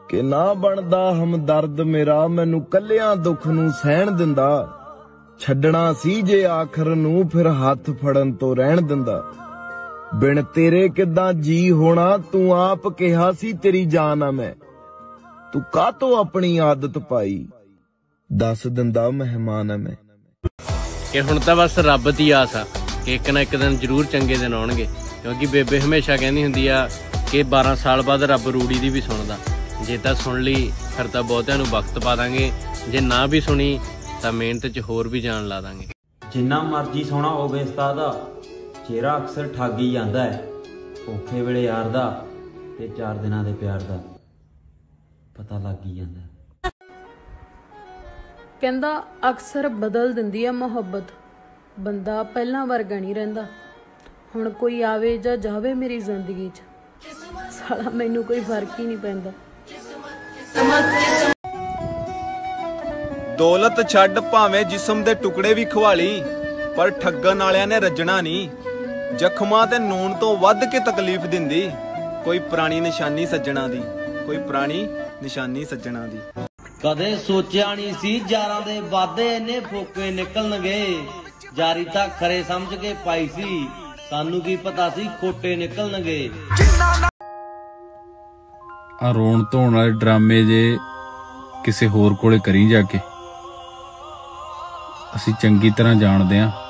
कि ना बनदा हमदर्द मेरा मैनू कल्लियां दुख नू सहन दिंदा छड्डना सी जे आखर नू फिर हथ फड़न तो रहन दिंदा बिन तेरे किदां जी होना तू आप कहा सी तेरी जान आ मैं तू कातो अपनी आदत पाई दस दिंदा मेहमान आ मैं कि हुण तां बस रब दी आस आ कि एक ना एक दिन जरूर चंगे दिन आउणगे क्योंकि बेबे हमेशा कहंदी हुंदी आ कि 12 साल बाद रब रूड़ी दी भी सुणदा जे तां सुण लई फिर तां बहुतिआं नूं वक्त पा दांगे जे ना भी सुनी तां मिहनत च होर भी जान ला दांगे। जिन्ना मर्जी सोहना होवे उस्ताद चेहरा अक्सर ठग ही जांदा है औखे वेले यार दा ते 4 दिनां दे प्यार दा पता लग ही जांदा कहंदा अक्सर बदल दिंदी है मुहब्बत बंदा पहला वर्गा नहीं रहिंदा हुण कोई आवे जां जावे मेरी जिंदगी च साला मैनू कोई फर्क ही नहीं पैंदा। दौलत छड्ड भावें जिस्म दे टुकड़े भी खवाली पर ठगन वालियां ने रज्जना नहीं जख्मां ते नून तो वध के तकलीफ दिंदी कोई पुरानी निशानी सज्जणा दी कोई पुरानी निशानी सज्जणा दी। कदे सोचिया नहीं सी यारां दे वादे इन्ने फोके निकलणगे जारी तां खरे समझ के पाई सी सानू की पता सी खोटे निकलणगे। आ रोण धोण वाले ड्रामे जे किसे होर कोले करी जाके असी चंगी तरह जानदे आ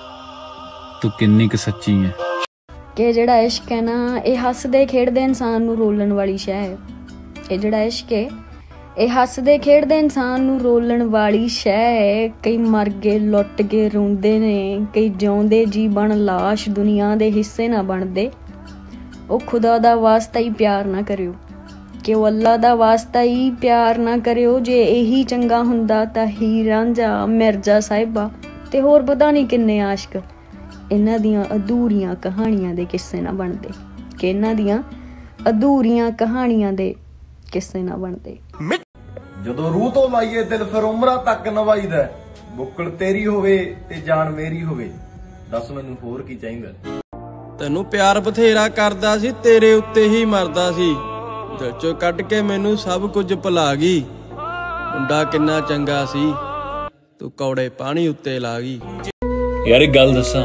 तू किन्नी क सच्ची है कि जेड़ा इश्क है ना ये हसदे खेडदे इंसान नू रोलण वाली शै है ये जेड़ा इश्क है ये हसदे खेडदे इंसान नू रोलण वाली शै है। कई मर गए लुट के रोंदे ने कई जिउंदे जी बन लाश दुनिया दे हिस्से ना बनदे ओ खुदा दा वास्ता ही प्यार ना करियो कि ओ अल्लाह दा वास्ता ही प्यार ना करियो जे यही चंगा हुंदा तां हीर रांझा मिर्जा साहिबा ते होर पता नहीं किन्ने आशिक इन्हां दियां अधूरियां कहानियां दे किस्से ना बनदे कि इन्हां दियां अधूरियां कहानियां दे किस्से ना बनदे। जदों रूह तो लाइए दिल फिर उमरा तक नवाईदा बुक्कल तेरी होवे ते जान मेरी होवे दस मैनू होर की चाहीदा। तैनू प्यार बथेरा करदा सी तेरे उत्ते ही मरदा सी दिल चों कढ के मैनू सब कुछ भुला गई मुंडा किन्ना चंगा सी तू कौड़े पानी उत्ते ला गई। यार एक गल दसां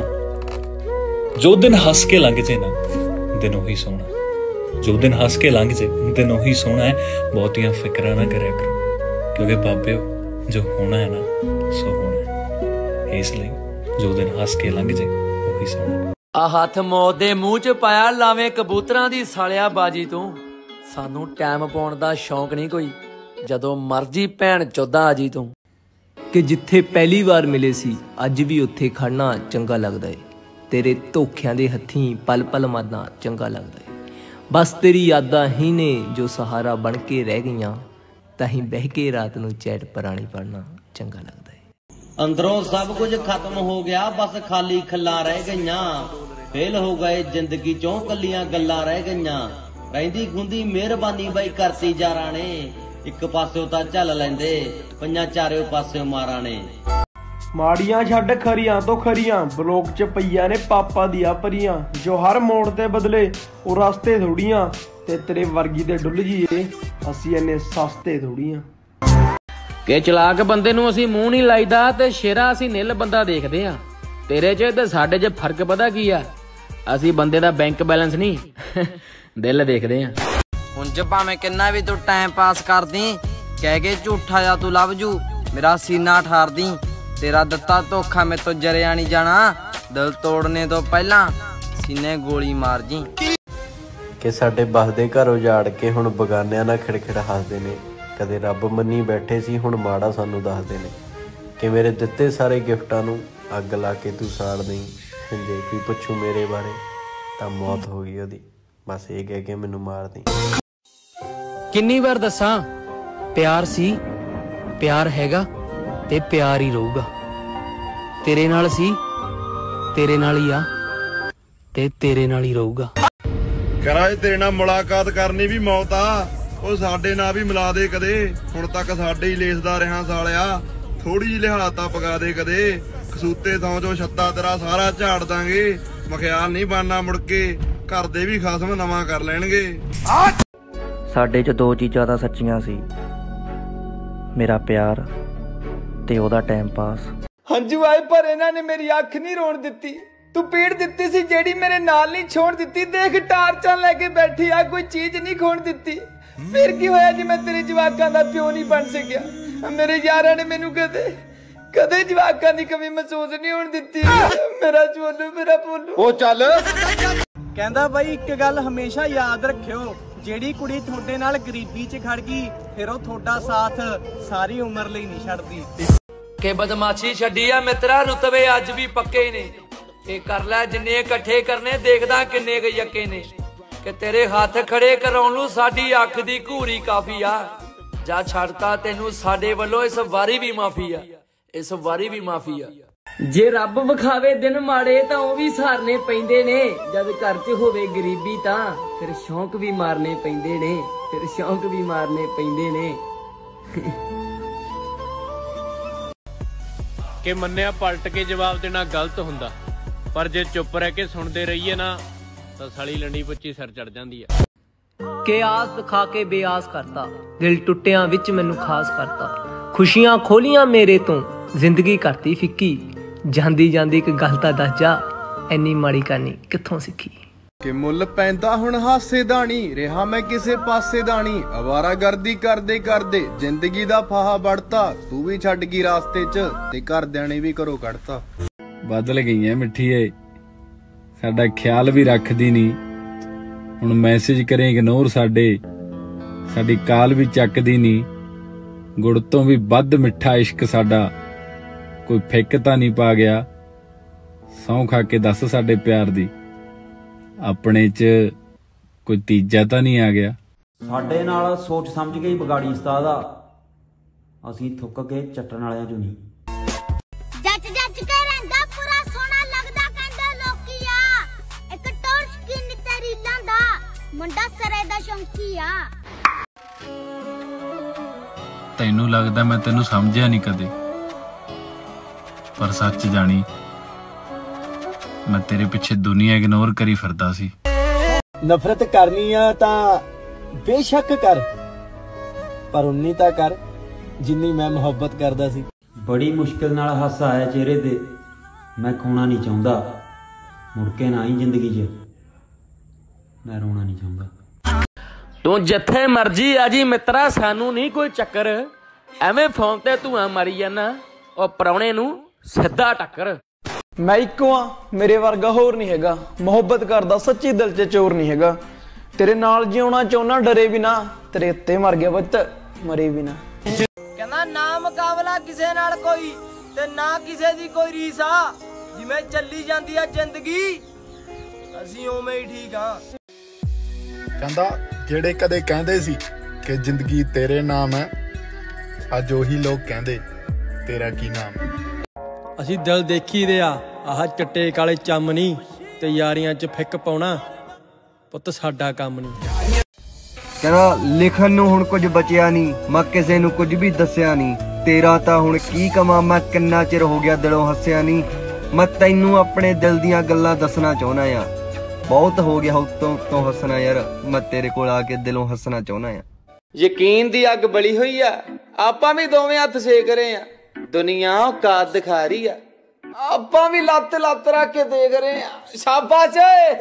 जो दिन हस के लंघ जे ना दिन उही सोहना जो दिन हस के लंघ जे दिन उही सोहना है बहुतियां फिक्रां ना करया करो क्योंकि बाबे जो होना है ना सो होना है इसलिए जो दिन हस के लंघ जे उही सोहना। आ हथ मौत दे मुंह च पाया लावे कबूतरां दी सालिया बाजी तू सानू टाइम पाउण दा शौक नहीं कोई जदों मर्जी भैन चौदा आ जी तू कि जिथे पहली बार मिले सी अज भी उत्थे खड़ना चंगा लगदा है तेरे धोखियां दे हत्थीं पल पल मरना चंगा लगदा है बस तेरी यादां ही ने जो सहारा बन के रह गईयां ताही बह के रात नू चैट पुरानी पढ़ना चंगा लगदा है। अंदरों सब कुछ खत्म हो गया बस खाली खल्लां रह गईयां फेल हो गए जिंदगी चों कलियां गल्लां रह गईयां रहिंदी खुंदी मेहरबानी बाई करती जारां ने एक पास्यों तां झल लैंदे पंजां चारियों पास्यों मारां ने। माड़ियां छड्ड खरियां तो खरियां ब्लॉक च पईयां ने पापा दिया परियां जो हर मोड़ ते बदले ओ रास्ते थोड़ियां ते तेरे वर्गी दे डुੱਲ जीए असी इन्ने सस्ते थोड़ियां कि चलाक बंदे नूं असीं मूंह नहीं लाईदा ते शेरा असीं निल बंदा देखदे आ तेरे च ते साडे च फर्क पता की आ असीं बंदे दा बैंक बैलेंस नहीं दिल देखदे आ। हुण ज भावें किन्ना भी तू टाइम पास कर दी कह के झूठा जा तू लव जू मेरा सीना ठार दी तेरा दत्ता धोखा मैं तो जरिया नहीं जाना दिल तोड़ने तो पहला सीने गोली मार जी। कि साडे बसदे घर उजाड़ के हुण बगानियां नाल खिड़खिड़ हसदे ने कदे रब मन्नी बैठे सी हुण माड़ा सानू दसदे ने कि मेरे दित्ते सारे गिफ्टां नू अग ला के तू साड़ दई जे कोई पुछू मेरे बारे तां मौत हो गई ओदी बस ये कह के मैनू मार दई। किन्नी बार दसां प्यार सी प्यार हैगा ते प्यार ही रहूगा तेरे नाल सी तेरे नाल ही आ ते तेरे नाल ही रहूगा। कराए तेरे नाल मुलाकात करनी भी मौत आ ਉਹ ਸਾਡੇ ਨਾਲ ਵੀ ਮਿਲਾ ਦੇ ਕਦੇ ਹੁਣ ਤੱਕ ਸਾਡੇ ਹੀ ਲੇਸਦਾ ਰਿਹਾ ਸਾਲਿਆ ਥੋੜੀ ਜਿਹੀ ਲਿਹਾਜ਼ ਤਾਂ ਪਗਾ ਦੇ ਕਦੇ ਕਸੂਤੇ ਥਾਂ ਚੋਂ ਛੱਤਾ ਤੇਰਾ ਸਾਰਾ ਝਾੜ ਦਾਂਗੇ ਮਖਿਆਲ ਨਹੀਂ ਬਣਨਾ ਮੁੜ ਕੇ ਘਰ ਦੇ ਵੀ ਖਾਸਮ ਨਵਾਂ ਕਰ ਲੈਣਗੇ। ਸਾਡੇ 'ਚ ਦੋ ਚੀਜ਼ਾਂ ਤਾਂ ਸੱਚੀਆਂ ਸੀ, ਮੇਰਾ ਪਿਆਰ ਤੇ ਉਹਦਾ ਟਾਈਮ ਪਾਸ। ਹੰਝੂ ਆਏ ਪਰ ਇਹਨਾਂ ਨੇ ਮੇਰੀ ਅੱਖ ਨਹੀਂ ਰੋਣ ਦਿੱਤੀ। ਤੂੰ ਪੀੜ ਦਿੱਤੀ ਸੀ ਜਿਹੜੀ ਮੇਰੇ ਨਾਲ ਨਹੀਂ ਛੋੜ ਦਿੱਤੀ। ਦੇਖ ਟਾਰਚਾਂ ਲੈ ਕੇ ਬੈਠੀ ਆ, ਕੋਈ ਚੀਜ਼ ਨਹੀਂ ਖੋਣ ਦਿੱਤੀ। ਫਿਰ ਕੀ ਹੋਇਆ ਜੇ ਮੈਂ ਤੇਰੇ ਜਵਾਕਾਂ ਦਾ ਪਿਓ ਨਹੀਂ ਬਣ ਸਕਿਆ? ਮੇਰੇ ਯਾਰਾਂ ਨੇ ਮੈਨੂੰ ਕਦੇ ਜਵਾਕਾਂ ਦੀ ਕਮੀ ਮਹਿਸੂਸ ਨਹੀਂ ਹੋਣ ਦਿੱਤੀ। ਮੇਰਾ ਚੋਲੂ, ਮੇਰਾ ਭੋਲੂ। ਉਹ ਚੱਲ। ਕਹਿੰਦਾ ਬਾਈ ਇੱਕ ਗੱਲ ਹਮੇਸ਼ਾ ਯਾਦ ਰੱਖਿਓ, ਜਿਹੜੀ ਕੁੜੀ ਤੁਹਾਡੇ ਨਾਲ ਗਰੀਬੀ 'ਚ ਖੜ ਗਈ ਫਿਰ ਉਹ ਤੁਹਾਡਾ ਸਾਥ ਸਾਰੀ ਉਮਰ ਲਈ ਨਹੀਂ ਛੱਡਦੀ। ਕਿ ਬਦਮਾਸ਼ੀ ਛੱਡੀ ਆ ਮਿੱਤਰਾ, ਰੁਤਬੇ ਅੱਜ ਵੀ ਪੱਕੇ ਨੇ। ਇਹ ਕਰ ਲੈ ਜਿੰਨੇ ਇਕੱਠੇ ਕਰਨੇ, ਦੇਖਦਾ ਕਿੰਨੇ ਕੁ ਯੱਕੇ ਨੇ। ਕਿ ਤੇਰੇ ਹੱਥ ਖੜੇ ਕਰਾਉਣ ਨੂੰ ਸਾਡੀ ਅੱਖ ਦੀ ਘੂਰੀ ਕਾਫੀ ਆ। ਜਾ ਛੱਡਤਾ ਤੈਨੂੰ ਸਾਡੇ ਵੱਲੋਂ ਇਸ ਵਾਰੀ ਵੀ ਮਾਫੀ ਆ, ਇਸ ਵਾਰੀ ਵੀ ਮਾਫੀ ਆ। ਜੇ ਰੱਬ ਵਿਖਾਵੇ ਦਿਨ ਮਾੜੇ ਤਾਂ ਉਹ ਵੀ ਸਹਾਰਨੇ ਪੈਂਦੇ ਨੇ। ਜਦ ਘਰ 'ਚ ਹੋਵੇ ਗਰੀਬੀ ਤਾਂ ਫਿਰ ਸ਼ੌਂਕ ਵੀ ਮਾਰਨੇ ਪੈਂਦੇ ਨੇ, ਫਿਰ ਸ਼ੌਂਕ ਵੀ ਮਾਰਨੇ ਪੈਂਦੇ ਨੇ। ਕਿ ਮੰਨਿਆ ਪਲਟ ਕੇ ਜਵਾਬ ਦੇਣਾ ਗਲਤ ਹੁੰਦਾ, ਪਰ ਜੇ ਚੁੱਪ ਰਹਿ ਕੇ ਸੁਣਦੇ ਰਹੀਏ ਨਾ ਤਾਂ ਸਾਲੀ ਲੰਡੀ ਪੁੱਚੀ ਸਿਰ ਚੜ ਜਾਂਦੀ ਆ। ਕਿ ਆਸ ਦਿਖਾ ਕੇ ਬੇਆਸ ਕਰਤਾ, ਦਿਲ ਟੁੱਟਿਆਂ ਵਿੱਚ ਮੈਨੂੰ ਖਾਸ ਕਰਤਾ। ਖੁਸ਼ੀਆਂ ਖੋਲੀਆਂ ਮੇਰੇ ਤੋਂ, ਜ਼ਿੰਦਗੀ ਕਰਤੀ ਫਿੱਕੀ। ਜਾਂਦੀ ਜਾਂਦੀ ਇੱਕ ਗੱਲ ਤਾਂ ਦੱਸ ਜਾ, ਐਨੀ ਮਾੜੀ ਕਹਾਣੀ ਕਿੱਥੋਂ ਸਿੱਖੀ? ਕਿ ਮੁੱਲ ਪੈਂਦਾ ਹੁਣ ਹਾਸੇ ਦਾਣੀ, ਰਿਹਾ ਮੈਂ ਕਿਸੇ ਪਾਸੇ ਦਾਣੀ। ਅਵਾਰਾਗਰਦੀ ਕਰਦੇ ਕਰਦੇ ਜ਼ਿੰਦਗੀ ਦਾ ਫਾਹਾ ਵੜਤਾ। ਤੂੰ ਵੀ ਛੱਡ ਗਈ ਰਾਸਤੇ 'ਚ ਤੇ ਘਰਦਿਆਂ ਨੇ ਵੀ ਘਰੋਂ ਕੱਢਤਾ। ਬਦਲ ਗਈਆਂ ਮਿੱਠੀਏ, ਸਾਡਾ ਖਿਆਲ ਵੀ ਰੱਖਦੀ ਨਹੀਂ। ਹੁਣ ਮੈਸੇਜ ਕਰੇ ਇਗਨੋਰ ਸਾਡੀ ਕਾਲ ਵੀ ਚੱਕਦੀ ਨਹੀਂ। ਗੁੜ ਤੋਂ ਵੀ ਵੱਧ ਮਿੱਠਾ ਇਸ਼ਕ ਸਾਡਾ, ਕੋਈ ਫਿੱਕ ਤਾਂ ਨਹੀਂ ਪਾ ਗਿਆ। ਸਹੁੰ ਖਾ ਕੇ ਦੱਸ ਸਾਡੇ ਪਿਆਰ ਦੀ, ਆਪਣੇ 'ਚ ਕੋਈ ਤੀਜਾ ਤਾਂ ਨਹੀਂ ਆ ਗਿਆ। ਸਾਡੇ ਨਾਲ ਸੋਚ ਸਮਝ ਕੇ ਹੀ ਵਿਗਾੜੀ ਉਸਤਾਦ ਆ, ਅਸੀਂ ਥੁੱਕ ਕੇ ਚੱਟਣ ਵਾਲਿਆਂ 'ਚੋਂ ਨਹੀਂ। ਜੱਜ ਕੇ ਰਹਿੰਦਾ ਪੂਰਾ ਸੋਹਣਾ ਲੱਗਦਾ ਕਹਿੰਦੇ ਲੋਕੀ ਆ। ਇੱਕ ਟੋਰ ਸਕਿਨ ਤੇਰੀ ਲਾਂਦਾ ਮੁੰਡਾ ਸਰੇ ਦਾ ਸ਼ੌਂਕੀ ਆ। ਤੈਨੂੰ ਲੱਗਦਾ ਮੈਂ ਤੈਨੂੰ ਸਮਝਿਆ ਨਹੀਂ ਕਦੇ, ਪਰ ਸੱਚ ਜਾਣੀ ਮੈਂ ਤੇਰੇ ਪਿੱਛੇ ਦੁਨੀਆ ਇਗਨੋਰ ਕਰੀ ਫਿਰਦਾ ਸੀ। ਨਫ਼ਰਤ ਕਰਨੀ ਆ ਤਾਂ ਬੇਸ਼ੱਕ ਕਰ, ਪਰ ਉਨੀ ਤਾਂ ਕਰ ਜਿੰਨੀ ਮੈਂ ਮੁਹੱਬਤ ਕਰਦਾ ਸੀ। ਬੜੀ ਮੁਸ਼ਕਿਲ ਨਾਲ ਹਾਸਾ ਆਇਆ ਚਿਹਰੇ ਤੇ, ਮੈਂ ਖੋਣਾ ਨਹੀਂ ਚਾਹੁੰਦਾ। ਮੁੜ ਕੇ ਨਾ ਹੀ ਜ਼ਿੰਦਗੀ 'ਚ ਮੈਂ ਰੋਣਾ ਨਹੀਂ ਚਾਹੁੰਦਾ। ਤੂੰ ਜਿੱਥੇ ਮਰਜੀ ਆ ਜੀ ਮਿੱਤਰਾ, ਸਾਨੂੰ ਨਹੀਂ ਕੋਈ ਚੱਕਰ। ਐਵੇਂ ਫੋਨ ਤੇ ਧੂਆਂ ਮਾਰੀ ਜਾਣਾ, ਉਹ ਪ੍ਰਾਹੁਣੇ ਨੂੰ ਸਿੱਧਾ ਟੱਕਰ। ਮੈਂ ਇੱਕੋ ਆ, ਮੇਰੇ ਵਰਗਾ ਹੋਰ ਨਹੀਂ ਹੈਗਾ। ਮੁਹੱਬਤ ਕਰਦਾ ਸੱਚੀ ਦਿਲ 'ਚ ਚੋਰ ਨਹੀਂ ਹੈਗਾ। ਤੇਰੇ ਨਾਲ ਜਿਉਣਾ ਚਾਹੁੰਨਾ, ਡਰੇ ਵੀ ਨਾ, ਤੇਰੇ ਉੱਤੇ ਮਰ ਗਿਆ ਪੁੱਤ, ਮਰੇ ਵੀ ਨਾ। ਕਹਿੰਦਾ ਨਾ ਮੁਕਾਬਲਾ ਕਿਸੇ ਨਾਲ ਕੋਈ ਤੇ ਨਾ ਕਿਸੇ ਦੀ ਕੋਈ ਰੀਸ ਆ। ਜਿਵੇਂ ਚੱਲੀ ਜਾਂਦੀ ਆ ਜ਼ਿੰਦਗੀ, ਅਸੀਂ ਉਵੇਂ ਹੀ ਠੀਕ ਆ। ਕਹਿੰਦਾ ਜਿਹੜੇ ਕਦੇ ਕਹਿੰਦੇ ਸੀ ਕਿ ਜ਼ਿੰਦਗੀ ਤੇਰੇ ਨਾਮ ਹੈ, ਅੱਜ ਉਹੀ ਲੋਕ ਕਹਿੰਦੇ ਤੇਰਾ ਕੀ ਨਾਮ ਹੈ। ਅਸੀਂ ਦਿਲ ਦੇਖੀ ਦੇ ਆ, ਆਹ ਚਿੱਟੇ ਕਾਲੇ ਚੰਮ ਨਹੀਂ ਤੇ ਯਾਰੀਆਂ 'ਚ ਫਿੱਕ ਪਾਉਣਾ ਪੁੱਤ ਸਾਡਾ ਕੰਮ ਨਹੀਂ। ਕਹਿੰਦਾ ਲਿਖਣ ਨੂੰ ਹੁਣ ਕੁਝ ਬਚਿਆ ਨਹੀਂ, ਮੈਂ ਕਿਸੇ ਨੂੰ ਕੁਝ ਵੀ ਦੱਸਿਆ ਨਹੀਂ। ਤੇਰਾ ਤਾਂ ਹੁਣ ਕੀ ਕਮਾਂ, ਮੈਂ ਕਿੰਨਾ ਚਿਰ ਹੋ ਗਿਆ ਦਿਲੋਂ ਹੱਸਿਆ ਨਹੀਂ। ਮੈਂ ਤੈਨੂੰ ਆਪਣੇ ਦਿਲ ਦੀਆਂ ਗੱਲਾਂ ਦੱਸਣਾ ਚਾਹੁੰਦਾ ਆ, ਬਹੁਤ ਹੋ ਗਿਆ ਉੱਤੋਂ ਹੱਸਣਾ ਯਾਰ। ਮੈਂ ਤੇਰੇ ਕੋਲ ਆ ਕੇ ਦਿਲੋਂ ਹੱਸਣਾ ਚਾਹੁੰਦਾ ਆ। ਯਕੀਨ ਦੀ ਅੱਗ ਬਲੀ ਹੋਈ ਆ, ਆਪਾਂ ਵੀ ਦੋਵੇਂ ਹੱਥ ਸੇਕ ਰਹੇ ਆ। ਦੁਨੀਆ ਔਕਾਤ ਦਿਖਾ ਰਹੀ ਆ, ਆਪਾਂ ਵੀ ਲੱਤ ਰੱਖ ਕੇ ਦੇਖ ਰਹੇ ਆ। ਸ਼ਾਬਾਸ਼।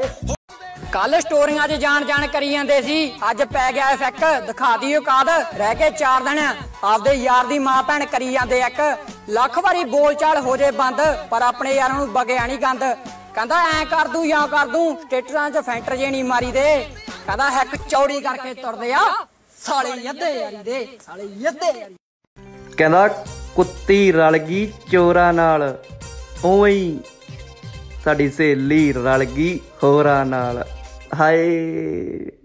ਕੱਲ ਸਟੋਰੀਆਂ 'ਚ ਜਾਣ ਕਰੀ ਜਾਂਦੇ ਸੀ, ਅੱਜ ਪੈ ਗਿਆ ਇਫੈਕਟ। ਦਿਖਾ ਦੀ ਔਕਾਤ, ਰਹਿ ਕੇ 4 ਦਿਨ। ਆਪਦੇ ਯਾਰ ਦੀ ਮਾਂ ਭੈਣ ਕਰੀ ਜਾਂਦੇ ਇੱਕ। ਲੱਖ ਵਾਰੀ ਬੋਲ ਚਾਲ ਹੋ ਜੇ ਬੰਦ, ਪਰ ਆਪਣੇ ਯਾਰਾਂ ਨੂੰ ਬਗਿਆ ਨਹੀਂ ਗੰਦ। ਕਹਿੰਦਾ ਐ ਕਰ ਦੂੰ ਜਾਂ ਕਰ ਦੂੰ, ਸਟੇਟਰਾਂ 'ਚ ਫੈਂਟਰ ਜੇ ਨਹੀਂ ਮਾਰੀ ਦੇ। ਕਹਿੰਦਾ ਹੈਕ ਚੌੜੀ ਕਰਕੇ ਤੁਰਦੇ ਆ ਸਾਲੇ ਯੱਦੇ ਯਾਰੀ ਦੇ, ਸਾਲੇ ਯੱਦੇ ਯਾਰੀ। ਕਹਿੰਦਾ ਕੁੱਤੀ ਰਲ ਗਈ ਚੋਰਾਂ ਨਾਲ, ਉਵੇਂ ਹੀ ਸਾਡੀ ਸਹੇਲੀ ਰਲ ਗਈ ਹੋਰਾਂ ਨਾਲ। ਹਾਏ।